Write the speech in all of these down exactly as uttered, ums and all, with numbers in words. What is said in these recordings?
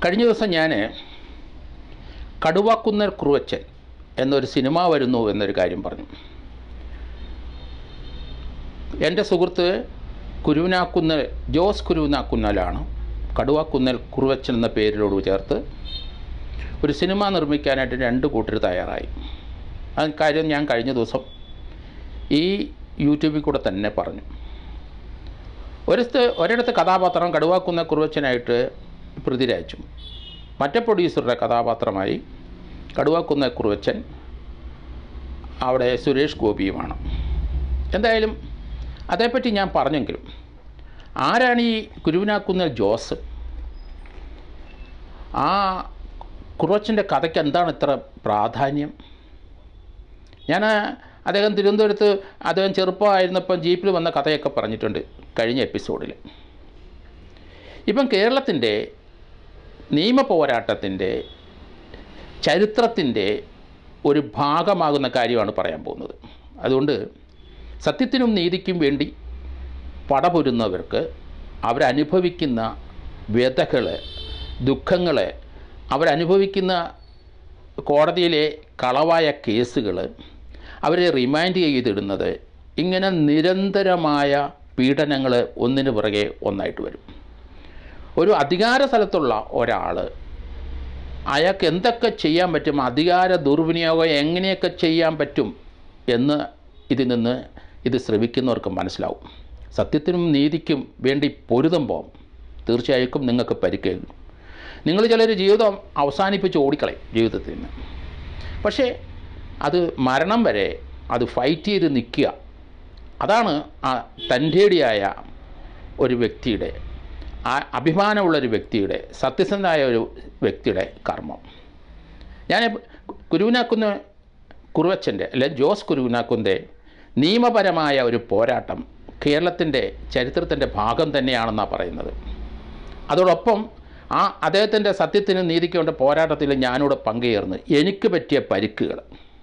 കഴിഞ്ഞ ദിവസം ഞാൻ കടുവാക്കുന്നൽ കുറുവച്ചൻ എന്നൊരു സിനിമ വരുന്നു എന്നൊരു കാര്യം പറഞ്ഞു. എൻ്റെ സുഹൃത്ത് കുരുവിനാക്കുന്നൽ ജോസ് കുരുവിനാക്കുന്നലാണ് കടുവാക്കുന്നൽ കുറുവച്ചൻ എന്ന പേരിലോട് ചേർത്ത് ഒരു സിനിമ നിർമ്മിക്കാനായിട്ട് രണ്ട് കൂട്ടർ തയ്യാറായി. ആ കാര്യം ഞാൻ കഴിഞ്ഞ ദിവസം ഈ യൂട്യൂബിൽ കൂടെ തന്നെ പറഞ്ഞു. ഒരിടത്ത് ഒരിടത്ത് കഥാപാത്രം കടുവാക്കുന്നൽ കുറുവച്ചനായിട്ട് പൃഥ്വിരാജും മറ്റേ പ്രൊഡ്യൂസറുടെ കഥാപാത്രമായി കടുവാക്കുന്നൽ കുറുവച്ചൻ അവിടെ സുരേഷ് ഗോപിയുമാണ്. എന്തായാലും അതേപ്പറ്റി ഞാൻ പറഞ്ഞെങ്കിലും ആരാണ് ഈ കുരുവിനാക്കുന്നൽ ജോസ്? ആ കുറുവച്ചൻ്റെ കഥയ്ക്ക് എന്താണ് ഇത്ര പ്രാധാന്യം? ഞാൻ അദ്ദേഹം തിരുവനന്തപുരത്ത് അദ്ദേഹം ചെറുപ്പമായിരുന്നപ്പം ജീപ്പിൽ വന്ന കഥയൊക്കെ പറഞ്ഞിട്ടുണ്ട് കഴിഞ്ഞ എപ്പിസോഡിൽ. ഇപ്പം കേരളത്തിൻ്റെ നിയമ പോരാട്ടത്തിൻ്റെ ചരിത്രത്തിൻ്റെ ഒരു ഭാഗമാകുന്ന കാര്യമാണ് പറയാൻ പോകുന്നത്. അതുകൊണ്ട് സത്യത്തിനും നീതിക്കും വേണ്ടി പടപൊരുന്നവർക്ക് അവരനുഭവിക്കുന്ന വ്യഥകൾ, ദുഃഖങ്ങൾ, അവരനുഭവിക്കുന്ന കോടതിയിലെ കളവായ കേസുകൾ, അവരെ റിമാൻഡ് ചെയ്തിടുന്നത്, ഇങ്ങനെ നിരന്തരമായ പീഡനങ്ങൾ ഒന്നിനു പുറകെ ഒന്നായിട്ട് വരും. ഒരു അധികാര സ്ഥലത്തുള്ള ഒരാൾ അയാൾക്ക് എന്തൊക്കെ ചെയ്യാൻ പറ്റും, അധികാര ദുർവിനിയോഗം എങ്ങനെയൊക്കെ ചെയ്യാൻ പറ്റും എന്ന് ഇതിൽ നിന്ന് ഇത് ശ്രവിക്കുന്നവർക്ക് മനസ്സിലാവും. സത്യത്തിനും നീതിക്കും വേണ്ടി പൊരുതുമ്പോൾ തീർച്ചയായും നിങ്ങൾക്ക് പരിക്കേൽക്കും. നിങ്ങൾ ചിലർ ജീവിതം അവസാനിപ്പിച്ച് ഓടിക്കളയും ജീവിതത്തിൽ നിന്ന്. പക്ഷേ അത് മരണം വരെ അത് ഫൈറ്റ് ചെയ്ത് നിൽക്കുക, അതാണ് ആ തൻ്റേടിയായ ഒരു വ്യക്തിയുടെ, ആ അഭിമാനമുള്ളൊരു വ്യക്തിയുടെ, സത്യസന്ധനായ ഒരു വ്യക്തിയുടെ കർമ്മം. ഞാൻ കുരുവിനാക്കുന്ന കുറുവച്ചൻ്റെ അല്ലെ ജോസ് കുരുവിനാക്കുന്നൻ്റെ നിയമപരമായ ഒരു പോരാട്ടം കേരളത്തിൻ്റെ ചരിത്രത്തിൻ്റെ ഭാഗം തന്നെയാണെന്നാണ് പറയുന്നത്. അതോടൊപ്പം ആ അദ്ദേഹത്തിൻ്റെ സത്യത്തിനും നീതിക്കുണ്ട പോരാട്ടത്തിൽ ഞാനിവിടെ പങ്കുചേർന്ന് എനിക്ക് പറ്റിയ പരിക്കുകൾ,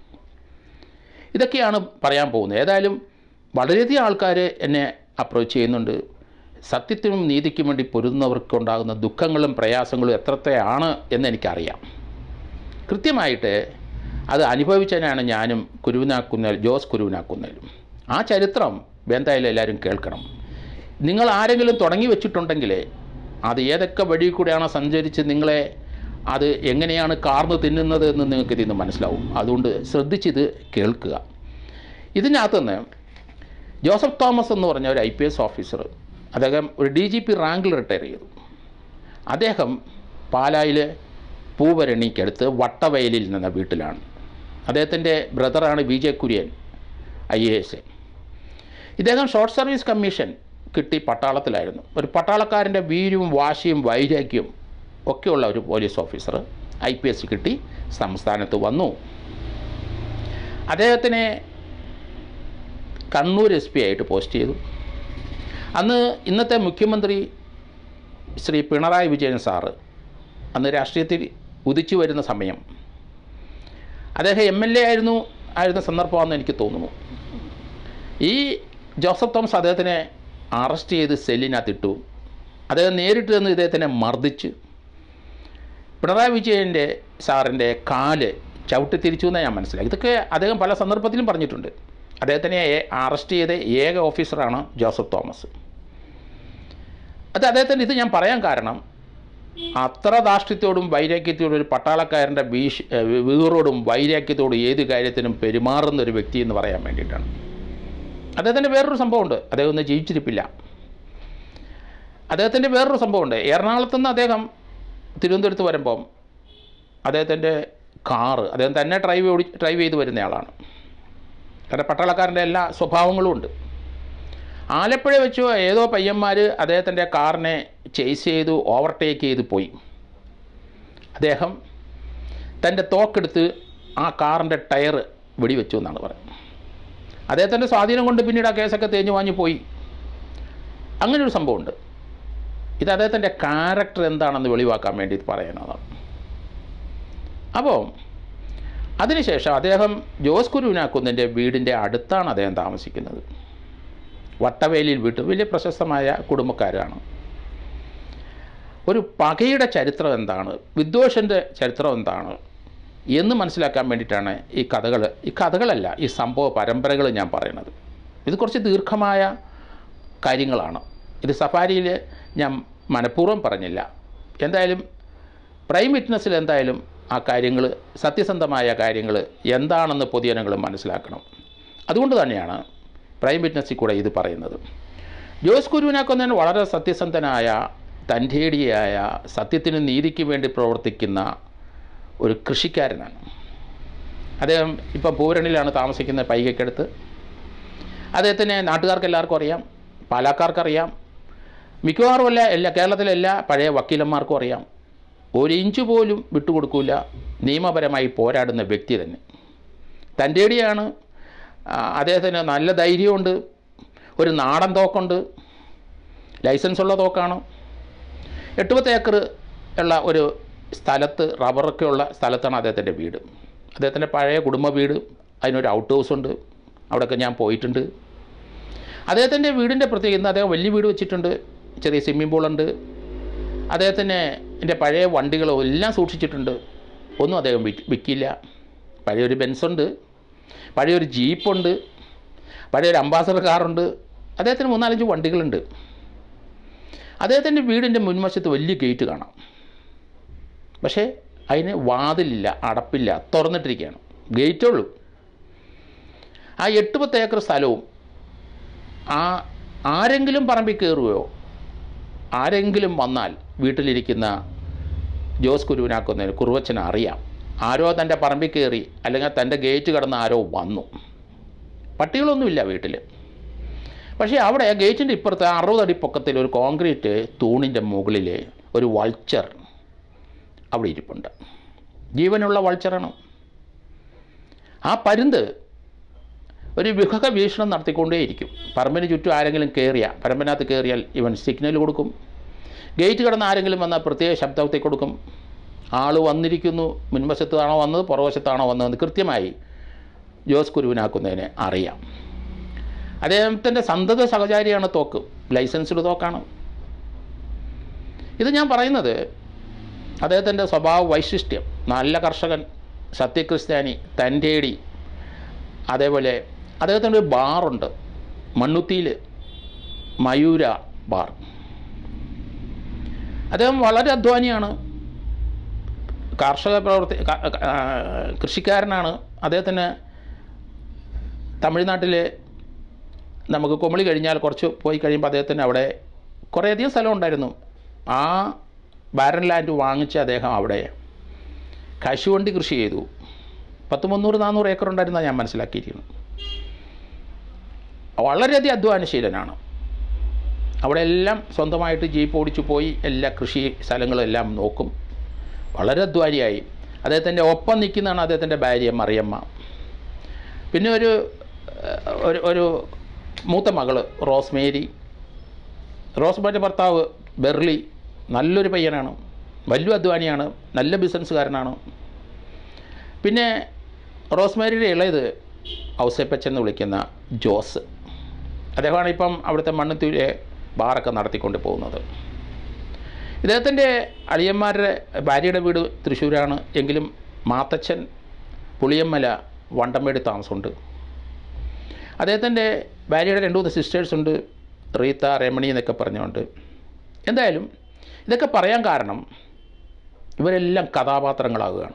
ഇതൊക്കെയാണ് പറയാൻ പോകുന്നത്. ഏതായാലും വളരെയധികം ആൾക്കാർ എന്നെ അപ്രോച്ച് ചെയ്യുന്നുണ്ട്. സത്യത്തിനും നീതിക്കും വേണ്ടി പൊരുതുന്നവർക്കുണ്ടാകുന്ന ദുഃഖങ്ങളും പ്രയാസങ്ങളും എത്രത്തെയാണ് എന്നെനിക്കറിയാം. കൃത്യമായിട്ട് അത് അനുഭവിച്ചതിനാണ് ഞാനും കുരുവിനാക്കുന്നൽ ജോസ് കുരുവിനാക്കുന്നലും. ആ ചരിത്രം എന്തായാലും എല്ലാവരും കേൾക്കണം. നിങ്ങൾ ആരെങ്കിലും തുടങ്ങി വെച്ചിട്ടുണ്ടെങ്കിൽ അത് ഏതൊക്കെ വഴി കൂടെയാണ് സഞ്ചരിച്ച് നിങ്ങളെ അത് എങ്ങനെയാണ് കാർന്ന് തിന്നുന്നത് എന്ന് നിങ്ങൾക്ക് ഇതിൽ നിന്ന് മനസ്സിലാവും. അതുകൊണ്ട് ശ്രദ്ധിച്ചിത് കേൾക്കുക. ഇതിനകത്തുനിന്ന് ജോസഫ് തോമസ് എന്ന് പറഞ്ഞ ഒരു ഐ പി എസ് ഓഫീസർ, അദ്ദേഹം ഒരു ഡി ജി പി റാങ്കിൽ റിട്ടയർ ചെയ്തു. അദ്ദേഹം പാലായിൽ പൂവരണിക്കടുത്ത് വട്ടവയലിൽ നിന്ന വീട്ടിലാണ്. അദ്ദേഹത്തിൻ്റെ ബ്രദറാണ് V J Kurian I A S. ഇദ്ദേഹം ഷോർട്ട് സർവീസ് കമ്മീഷൻ കിട്ടി പട്ടാളത്തിലായിരുന്നു. ഒരു പട്ടാളക്കാരൻ്റെ വീര്യവും വാശിയും വൈരാഗ്യവും ഒക്കെയുള്ള ഒരു police officer I P S കിട്ടി സംസ്ഥാനത്ത് വന്നു. അദ്ദേഹത്തിനെ കണ്ണൂർ എസ് പി ആയിട്ട് പോസ്റ്റ് ചെയ്തു. അന്ന് ഇന്നത്തെ മുഖ്യമന്ത്രി ശ്രീ പിണറായി വിജയൻ സാറ് അന്ന് രാഷ്ട്രീയത്തിൽ ഉദിച്ചു വരുന്ന സമയം, അദ്ദേഹം എം എൽ എ ആയിരുന്നു ആയിരുന്ന സന്ദർഭമാണെന്ന് എനിക്ക് തോന്നുന്നു. ഈ ജോസഫ് തോമസ് അദ്ദേഹത്തിനെ അറസ്റ്റ് ചെയ്ത് സെല്ലിനകത്തിട്ടു. അദ്ദേഹം നേരിട്ട് നിന്ന് ഇദ്ദേഹത്തിനെ മർദ്ദിച്ച് പിണറായി വിജയൻ്റെ സാറിൻ്റെ കാല് ചവിട്ടി തിരിച്ചു എന്നാണ് ഞാൻ മനസ്സിലാക്കി. ഇതൊക്കെ അദ്ദേഹം പല സന്ദർഭത്തിലും പറഞ്ഞിട്ടുണ്ട്. അദ്ദേഹത്തിനെ അറസ്റ്റ് ചെയ്ത ഏക ഓഫീസറാണ് ജോസഫ് തോമസ്. അത് അദ്ദേഹത്തിൻ്റെ ഇത് ഞാൻ പറയാൻ കാരണം, അത്ര ധാർഷ്ട്യത്തോടും വൈരാഗ്യത്തോടും ഒരു പട്ടാളക്കാരൻ്റെ വീഷ് വീറോടും വൈരാഗ്യത്തോടും ഏത് കാര്യത്തിനും പെരുമാറുന്ന ഒരു വ്യക്തി എന്ന് പറയാൻ വേണ്ടിയിട്ടാണ്. അദ്ദേഹത്തിൻ്റെ വേറൊരു സംഭവമുണ്ട്, അദ്ദേഹം ഒന്നും ജീവിച്ചിരിപ്പില്ല. അദ്ദേഹത്തിൻ്റെ വേറൊരു സംഭവമുണ്ട്. എറണാകുളത്തു നിന്ന് അദ്ദേഹം തിരുവനന്തപുരത്ത് വരുമ്പം അദ്ദേഹത്തിൻ്റെ കാറ് അദ്ദേഹം തന്നെ ഡ്രൈവ് ഓടി ഡ്രൈവ് ചെയ്ത് വരുന്നയാളാണ്. കാരണം പട്ടാളക്കാരൻ്റെ എല്ലാ സ്വഭാവങ്ങളും ഉണ്ട്. ആലപ്പുഴ വെച്ചോ ഏതോ പയ്യന്മാർ അദ്ദേഹത്തിൻ്റെ കാറിനെ ചേസ് ചെയ്തു ഓവർടേക്ക് ചെയ്ത് പോയി. അദ്ദേഹം തൻ്റെ തോക്കെടുത്ത് ആ കാറിൻ്റെ ടയർ വെടിവെച്ചു എന്നാണ് പറയുന്നത്. അദ്ദേഹത്തിൻ്റെ സ്വാധീനം കൊണ്ട് പിന്നീട് ആ കേസൊക്കെ തേഞ്ഞു വാഞ്ഞു പോയി. അങ്ങനൊരു സംഭവമുണ്ട്. ഇത് അദ്ദേഹത്തിൻ്റെ ക്യാരക്ടർ എന്താണെന്ന് വെളിവാക്കാൻ വേണ്ടി പറയാനാണ്. അപ്പോൾ അതിനുശേഷം അദ്ദേഹം ജോസ് കുരുവിനാക്കുന്നതിൻ്റെ വീടിൻ്റെ അടുത്താണ് അദ്ദേഹം താമസിക്കുന്നത്. വട്ടവേലിയിൽ വീട്ട് വലിയ പ്രശസ്തമായ കുടുംബക്കാരാണ്. ഒരു പകയുടെ ചരിത്രം എന്താണ്, വിദ്വേഷൻ്റെ ചരിത്രം എന്താണ് എന്ന് മനസ്സിലാക്കാൻ വേണ്ടിയിട്ടാണ് ഈ കഥകൾ ഈ കഥകളല്ല ഈ സംഭവ പരമ്പരകൾ ഞാൻ പറയുന്നത്. ഇത് കുറച്ച് ദീർഘമായ കാര്യങ്ങളാണ്. ഇത് സഫാരിയിൽ ഞാൻ മനഃപൂർവ്വം പറഞ്ഞില്ല. എന്തായാലും പ്രൈം വിറ്റ്നസ്സിൽ എന്തായാലും ആ കാര്യങ്ങൾ, സത്യസന്ധമായ കാര്യങ്ങൾ എന്താണെന്ന് പൊതുജനങ്ങൾ മനസ്സിലാക്കണം. അതുകൊണ്ട് തന്നെയാണ് പ്രൈം വിറ്റ്നസ്സിൽ കൂടെ ഇത് പറയുന്നത്. ജോസ് കുരുവിനാക്കൊന്നൻ വളരെ സത്യസന്ധനായ, തൻ്റേടിയായ, സത്യത്തിന് നീതിക്ക് വേണ്ടി പ്രവർത്തിക്കുന്ന ഒരു കൃഷിക്കാരനാണ്. അദ്ദേഹം ഇപ്പം പൂരണിലാണ് താമസിക്കുന്ന, പൈകയ്ക്കടുത്ത്. അദ്ദേഹത്തിന് നാട്ടുകാർക്ക് എല്ലാവർക്കും അറിയാം, പാലക്കാർക്കറിയാം, മിക്കവാറും എല്ലാ എല്ലാ കേരളത്തിലെ എല്ലാ പഴയ വക്കീലന്മാർക്കും അറിയാം. ഒരു ഇഞ്ച് പോലും വിട്ടുകൊടുക്കില്ല, നിയമപരമായി പോരാടുന്ന വ്യക്തി തന്നെ. തൻ്റേടിയാണ്, അദ്ദേഹത്തിന് നല്ല ധൈര്യമുണ്ട്, ഒരു നാടൻ തോക്കുണ്ട്, ലൈസൻസുള്ള തോക്കാണ്. എട്ട് പത്ത് ഏക്കർ ഉള്ള ഒരു സ്ഥലത്ത്, റബ്ബറൊക്കെ ഉള്ള സ്ഥലത്താണ് അദ്ദേഹത്തിൻ്റെ വീട്. അദ്ദേഹത്തിൻ്റെ പഴയ കുടുംബ വീട്, അതിനൊരു ഔട്ട് ഹൗസ് ഉണ്ട്, അവിടെയൊക്കെ ഞാൻ പോയിട്ടുണ്ട്. അദ്ദേഹത്തിൻ്റെ വീടിൻ്റെ പ്രത്യേകത ഇന്ന് അദ്ദേഹം വലിയ വീട് വെച്ചിട്ടുണ്ട്, ചെറിയ സ്വിമ്മിംഗ് പൂളുണ്ട്. അദ്ദേഹത്തിന് എൻ്റെ പഴയ വണ്ടികളും എല്ലാം സൂക്ഷിച്ചിട്ടുണ്ട്, ഒന്നും അദ്ദേഹം വിൽക്കില്ല. പഴയൊരു ബെൻസുണ്ട്, പഴയൊരു ജീപ്പുണ്ട്, പഴയൊരു അംബാസഡർ കാറുണ്ട്. അദ്ദേഹത്തിന് മൂന്നാലഞ്ച് വണ്ടികളുണ്ട്. അദ്ദേഹത്തിൻ്റെ വീടിൻ്റെ മുൻവശത്ത് വലിയ ഗേറ്റ് കാണാം, പക്ഷേ അതിന് വാതിലില്ല, അടപ്പില്ല, തുറന്നിട്ടിരിക്കുകയാണ്, ഗേറ്റേ ഉള്ളൂ. ആ എട്ട് പത്ത് ഏക്കർ സ്ഥലവും ആ ആരെങ്കിലും പറമ്പിൽ കയറുകയോ ആരെങ്കിലും വന്നാൽ വീട്ടിലിരിക്കുന്ന ജോസ് കുരുവിനാക്കുന്നതിന് കുറുവച്ചന് അറിയാം, ആരോ തൻ്റെ പറമ്പിൽ കയറി അല്ലെങ്കിൽ തൻ്റെ ഗേറ്റ് കടന്ന് ആരോ വന്നു. പട്ടികളൊന്നുമില്ല വീട്ടിൽ. പക്ഷേ അവിടെ ഗേറ്റിൻ്റെ ഇപ്പുറത്ത് അറുപതടി പൊക്കത്തിൽ ഒരു കോൺക്രീറ്റ് തൂണിൻ്റെ മുകളിൽ ഒരു വൾച്ചർ അവിടെ ഇരിപ്പുണ്ട്. ജീവനുള്ള വൾച്ചറാണ്. ആ പരുന്ത് ഒരു വിഹക വീക്ഷണം നടത്തിക്കൊണ്ടേയിരിക്കും. പറമ്പിന് ചുറ്റും ആരെങ്കിലും കയറിയാൽ, പറമ്പിനകത്ത് കയറിയാൽ ഇവൻ സിഗ്നൽ കൊടുക്കും. ഗേറ്റ് കടന്ന് ആരെങ്കിലും വന്നാൽ പ്രത്യേക ശബ്ദത്തിൽ കൊടുക്കും. ആൾ വന്നിരിക്കുന്നു, മുൻവശത്താണോ വന്നത് പുറവശത്താണോ വന്നതെന്ന് കൃത്യമായി ജോസ് കുരുവിനാക്കുന്നതിന് അറിയാം. അദ്ദേഹത്തിൻ്റെ സന്തത സഹചാരിയാണ് തോക്ക്, ലൈസൻസ്ഡ് തോക്കാണ്. ഇത് ഞാൻ പറയുന്നത് അദ്ദേഹത്തിൻ്റെ സ്വഭാവ വൈശിഷ്ട്യം, നല്ല കർഷകൻ, സത്യക്രിസ്ത്യാനി, തൻ്റേടി. അതേപോലെ അദ്ദേഹത്തിൻ്റെ ഒരു ബാറുണ്ട് മണ്ണുത്തിയിൽ, മയൂര ബാർ. അദ്ദേഹം വളരെ അധ്വാനിയാണ്, കാർഷിക പ്രവർത്തി കൃഷിക്കാരനാണ്. അദ്ദേഹത്തിന് തമിഴ്നാട്ടിൽ നമുക്ക് കുമളി കഴിഞ്ഞാൽ കുറച്ച് പോയി കഴിയുമ്പോൾ അദ്ദേഹത്തിന് അവിടെ കുറേയധികം സ്ഥലം ഉണ്ടായിരുന്നു. ആ ബാരൻ ലാൻഡ് വാങ്ങിച്ച് അദ്ദേഹം അവിടെ കശുവണ്ടി കൃഷി ചെയ്തു. പത്ത് മുന്നൂറ് നാനൂറ് ഏക്കർ ഉണ്ടായിരുന്നാണ് ഞാൻ മനസ്സിലാക്കിയിരിക്കുന്നു. വളരെയധികം അധ്വാനശീലനാണ്. അവിടെ എല്ലാം സ്വന്തമായിട്ട് ജീപ്പ് ഓടിച്ചു പോയി എല്ലാ കൃഷി സ്ഥലങ്ങളെല്ലാം നോക്കും. വളരെ അധ്വാനിയായി. അദ്ദേഹത്തിൻ്റെ ഒപ്പം നിൽക്കുന്നതാണ് അദ്ദേഹത്തിൻ്റെ ഭാര്യ മറിയമ്മ. പിന്നെ ഒരു ഒരു ഒരു മൂത്ത മകള് റോസ്മേരി. റോസ്മേരി ഭർത്താവ് ബെർലി, നല്ലൊരു പയ്യനാണ്, വലിയ അധ്വാനിയാണ്, നല്ല ബിസിനസ്സുകാരനാണ്. പിന്നെ റോസ്മേരിയുടെ ഇളയത് ഔസേപ്പച്ചൻ എന്ന് വിളിക്കുന്ന ജോസ്, അദ്ദേഹമാണ് ഇപ്പം അവിടുത്തെ മണ്ണുത്തിയിലെ ബാറൊക്കെ നടത്തിക്കൊണ്ട് പോകുന്നത്. ഇദ്ദേഹത്തിൻ്റെ അളിയന്മാരുടെ ഭാര്യയുടെ വീട് തൃശ്ശൂരാണ്, എങ്കിലും മാത്തച്ഛൻ പുളിയമ്മല വണ്ടംമേടി താമസമുണ്ട്. അദ്ദേഹത്തിൻ്റെ ഭാര്യയുടെ രണ്ട് മൂന്ന് സിസ്റ്റേഴ്സുണ്ട്, റീത്ത, രമണി എന്നൊക്കെ പറഞ്ഞുകൊണ്ട്. എന്തായാലും ഇതൊക്കെ പറയാൻ കാരണം ഇവരെല്ലാം കഥാപാത്രങ്ങളാകുകയാണ്.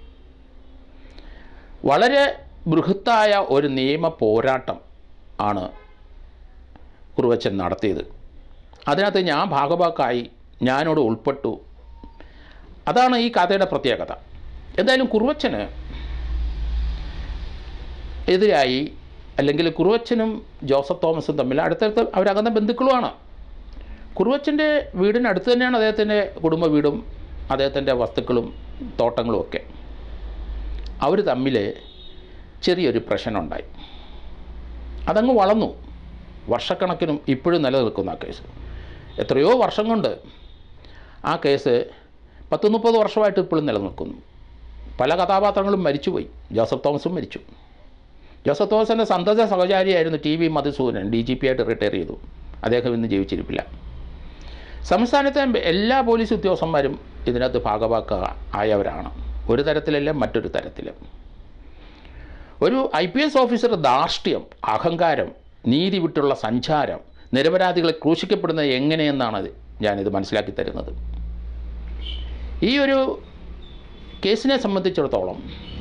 വളരെ ബൃഹത്തായ ഒരു നിയമ പോരാട്ടം ആണ് കുറുവച്ചൻ നടത്തിയത്. അതിനകത്ത് ഞാൻ ഭാഗഭാക്കായി, ഞാനോട് ഉൾപ്പെട്ടു. അതാണ് ഈ കഥയുടെ പ്രത്യേകത. എന്തായാലും കുറുവച്ചന് എതിരായി, അല്ലെങ്കിൽ കുറുവച്ചനും ജോസഫ് തോമസും തമ്മിൽ അടുത്തടുത്ത് അവരകന്ന ബന്ധുക്കളുമാണ്. കുറുവച്ചൻ്റെ വീടിനടുത്ത് തന്നെയാണ് അദ്ദേഹത്തിൻ്റെ കുടുംബ വീടും അദ്ദേഹത്തിൻ്റെ വസ്തുക്കളും തോട്ടങ്ങളും ഒക്കെ. അവർ തമ്മിൽ ചെറിയൊരു പ്രശ്നമുണ്ടായി. അതങ്ങ് വളർന്നു, വർഷക്കണക്കിനും ഇപ്പോഴും നിലനിൽക്കുന്ന ആ കേസ്. എത്രയോ വർഷം കൊണ്ട് ആ കേസ് പത്ത് മുപ്പത് വർഷമായിട്ട് ഇപ്പോഴും നിലനിൽക്കുന്നു. പല കഥാപാത്രങ്ങളും മരിച്ചുപോയി. ജോസഫ് തോമസും മരിച്ചു. ജോസഫ് തോമസിൻ്റെ സന്തത സഹചാരിയായിരുന്നു T V Madhusoodanan, D G P ആയിട്ട് റിട്ടയർ ചെയ്തു. അദ്ദേഹം ഇന്ന് ജീവിച്ചിരിപ്പില്ല. സംസ്ഥാനത്തെ എല്ലാ പോലീസ് ഉദ്യോഗസ്ഥന്മാരും ഇതിനകത്ത് ഭാഗവാക്ക ആയവരാണ്, ഒരു തരത്തിലല്ല മറ്റൊരു തരത്തിൽ. ഒരു ഐ പി എസ് ഓഫീസർ ധാർഷ്ട്യം, അഹങ്കാരം, നീതി വിട്ടുള്ള സഞ്ചാരം, നിരപരാധികളെ ക്രൂശിക്കപ്പെടുന്നത് എങ്ങനെയെന്നാണ് ഞാനിത് മനസ്സിലാക്കി തരുന്നത്. ഈ ഒരു കേസിനെ സംബന്ധിച്ചിടത്തോളം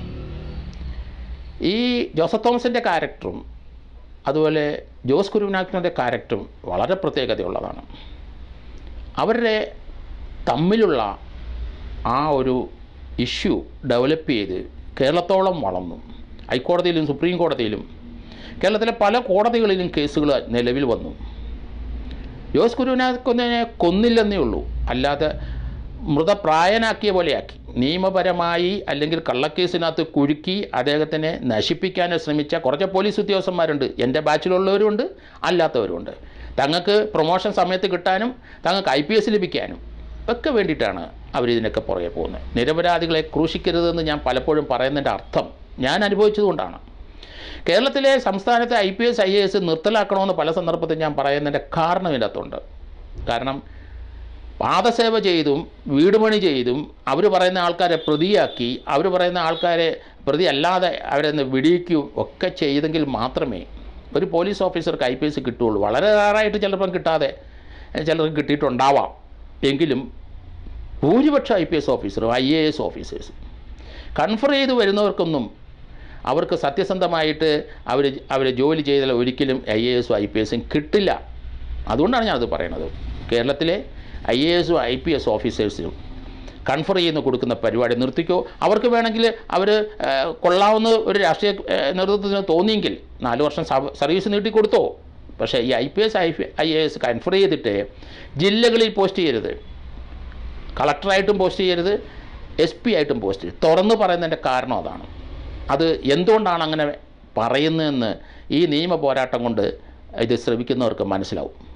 ഈ ജോസഫ് തോമസിൻ്റെ ക്യാരക്ടറും അതുപോലെ ജോസ് കുര്യനാക്കിൻ്റെ ക്യാരക്ടറും വളരെ പ്രത്യേകതയുള്ളതാണ്. അവരുടെ തമ്മിലുള്ള ആ ഒരു ഇഷ്യൂ ഡെവലപ്പ് ചെയ്ത് കേരളത്തോളം വളർന്നു. ഹൈക്കോടതിയിലും സുപ്രീം കോടതിയിലും കേരളത്തിലെ പല കോടതികളിലും കേസുകൾ നിലവിൽ വന്നു. ജോസ് കുര്യനാക്കിനെ കൊന്നില്ലെന്നേ ഉള്ളൂ, അല്ലാതെ മൃതപ്രായനാക്കിയ പോലെയാക്കി. നിയമപരമായി അല്ലെങ്കിൽ കള്ളക്കേസിനകത്ത് കുരുക്കി അദ്ദേഹത്തിനെ നശിപ്പിക്കാൻ ശ്രമിച്ച കുറച്ച് പോലീസ് ഉദ്യോഗസ്ഥന്മാരുണ്ട്. എൻ്റെ ബാച്ചിലുള്ളവരുമുണ്ട്, അല്ലാത്തവരുമുണ്ട്. തങ്ങൾക്ക് പ്രൊമോഷൻ സമയത്ത് കിട്ടാനും തങ്ങൾക്ക് ഐ പി എസ് ലഭിക്കാനും ഒക്കെ വേണ്ടിയിട്ടാണ് അവരിതിനൊക്കെ പുറകെ പോകുന്നത്. നിരപരാധികളെ ക്രൂശിക്കരുതെന്ന് ഞാൻ പലപ്പോഴും പറയുന്നതിൻ്റെ അർത്ഥം ഞാൻ അനുഭവിച്ചതുകൊണ്ടാണ്. കേരളത്തിലെ സംസ്ഥാനത്തെ I P S I A S നിർത്തലാക്കണമെന്ന് പല സന്ദർഭത്തിൽ ഞാൻ പറയുന്നതിൻ്റെ കാരണം ഇതിനകത്തുണ്ട്. കാരണം പാദസേവ ചെയ്തും വീട് പണി ചെയ്തും അവർ പറയുന്ന ആൾക്കാരെ പ്രതിയാക്കി, അവർ പറയുന്ന ആൾക്കാരെ പ്രതി അല്ലാതെ അവരെ വിടിയിക്കുകയും ഒക്കെ ചെയ്തെങ്കിൽ മാത്രമേ ഒരു പോലീസ് ഓഫീസർക്ക് ഐ പി എസ് കിട്ടുകയുള്ളൂ. വളരെ റയറായിട്ട് ചിലപ്പം കിട്ടാതെ ചിലർക്ക് കിട്ടിയിട്ടുണ്ടാവാം. എങ്കിലും ഭൂരിപക്ഷം ഐ പി എസ് ഓഫീസറും ഐ എ എസ് ഓഫീസേഴ്സും കൺഫർ ചെയ്ത് വരുന്നവർക്കൊന്നും അവർക്ക് സത്യസന്ധമായിട്ട് അവർ അവർ ജോലി ചെയ്താൽ ഒരിക്കലും ഐ എ എസും ഐ പി എസും കിട്ടില്ല. അതുകൊണ്ടാണ് ഞാനത് പറയണത്. കേരളത്തിലെ ഐ എ എസും ഐ പി എസ് ഓഫീസേഴ്സും കൺഫർ ചെയ്യുന്ന കൊടുക്കുന്ന പരിപാടി നിർത്തിക്കോ. അവർക്ക് വേണമെങ്കിൽ അവർ കൊള്ളാവുന്ന ഒരു രാഷ്ട്രീയ നേതൃത്വത്തിന് തോന്നിയെങ്കിൽ നാല് വർഷം സർവീസ് നീട്ടിക്കൊടുത്തോ. പക്ഷേ ഈ I P S I I A S confer ചെയ്തിട്ട് ജില്ലകളിൽ പോസ്റ്റ് ചെയ്യരുത്, കളക്ടറായിട്ടും പോസ്റ്റ് ചെയ്യരുത്, എസ് പി ആയിട്ടും പോസ്റ്റ് ചെയ്യരുത്. തുറന്ന് പറയുന്നതിൻ്റെ കാരണം അതാണ്. അത് എന്തുകൊണ്ടാണ് അങ്ങനെ പറയുന്നതെന്ന് ഈ നിയമ പോരാട്ടം കൊണ്ട് ഇത് ശ്രമിക്കുന്നവർക്ക് മനസ്സിലാവും.